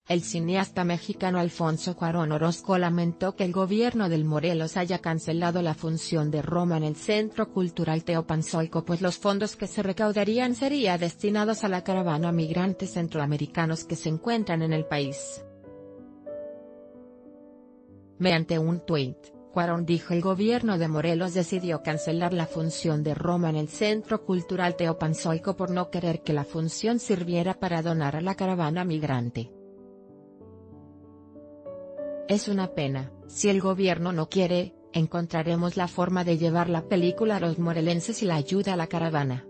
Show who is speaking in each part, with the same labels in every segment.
Speaker 1: El cineasta mexicano Alfonso Cuarón Orozco lamentó que el gobierno del Morelos haya cancelado la función de Roma en el Centro Cultural Teopanzolco, pues los fondos que se recaudarían serían destinados a la caravana migrantes centroamericanos que se encuentran en el país. Mediante un tuit, Cuarón dijo: el gobierno de Morelos decidió cancelar la función de Roma en el Centro Cultural Teopanzolco por no querer que la función sirviera para donar a la caravana migrante. Es una pena. Si el gobierno no quiere, encontraremos la forma de llevar la película a los morelenses y la ayuda a la caravana.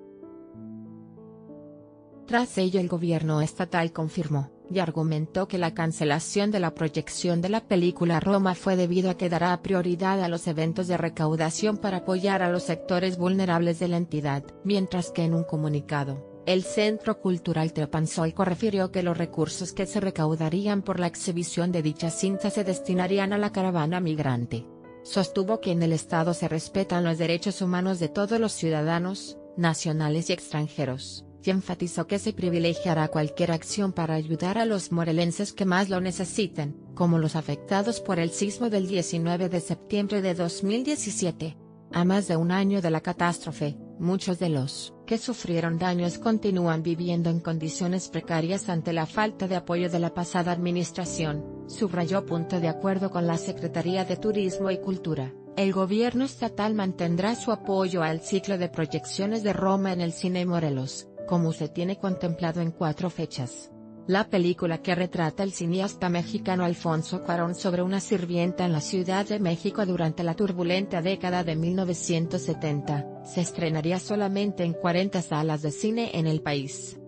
Speaker 1: Tras ello, el gobierno estatal confirmó, y argumentó que la cancelación de la proyección de la película Roma fue debido a que dará prioridad a los eventos de recaudación para apoyar a los sectores vulnerables de la entidad, mientras que en un comunicado, el Centro Cultural Teopanzolco refirió que los recursos que se recaudarían por la exhibición de dicha cinta se destinarían a la caravana migrante. Sostuvo que en el Estado se respetan los derechos humanos de todos los ciudadanos, nacionales y extranjeros, y enfatizó que se privilegiará cualquier acción para ayudar a los morelenses que más lo necesiten, como los afectados por el sismo del 19 de septiembre de 2017. A más de un año de la catástrofe, muchos de los que sufrieron daños continúan viviendo en condiciones precarias ante la falta de apoyo de la pasada administración, subrayó. De acuerdo con la Secretaría de Turismo y Cultura, el gobierno estatal mantendrá su apoyo al ciclo de proyecciones de Roma en el Cine Morelos, como se tiene contemplado en 4 fechas. La película, que retrata el cineasta mexicano Alfonso Cuarón sobre una sirvienta en la Ciudad de México durante la turbulenta década de 1970, se estrenaría solamente en 40 salas de cine en el país.